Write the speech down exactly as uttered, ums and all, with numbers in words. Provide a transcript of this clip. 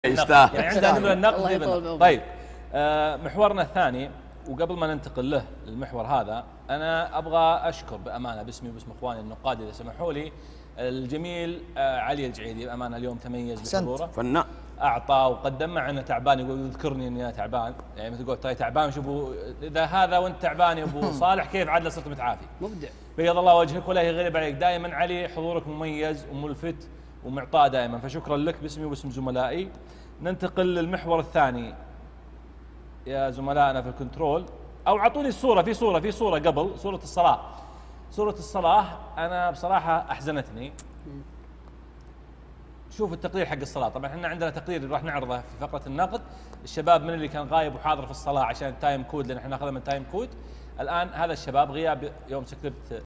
يستاهل يعني عندنا من النقد. طيب آه محورنا الثاني، وقبل ما ننتقل له المحور هذا انا ابغى اشكر بامانه باسمي وباسم اخواني النقاد اذا سمحوا لي الجميل آه علي الجعيدي. بامانه اليوم تميز بحضوره، فنان، اعطى وقدم مع انه تعبان، يقول يذكرني اني انا تعبان، يعني مثل قلت ترى تعبان شوفوا اذا هذا وانت تعبان يا ابو صالح كيف عاد صرت متعافي. مبدع، بيض الله وجهك ولا يغلب عليك. دائما علي حضورك مميز وملفت ومعطاء دائما، فشكرا لك باسمي وباسم زملائي. ننتقل للمحور الثاني يا زملائنا في الكنترول، او اعطوني الصوره، في صوره في صوره قبل صوره الصلاه. صوره الصلاه انا بصراحه احزنتني. شوف التقرير حق الصلاه، طبعا احنا عندنا تقرير راح نعرضه في فقره النقد. الشباب من اللي كان غايب وحاضر في الصلاه عشان التايم كود، لان احنا ناخذها من تايم كود. الان هذا الشباب غياب يوم سكرت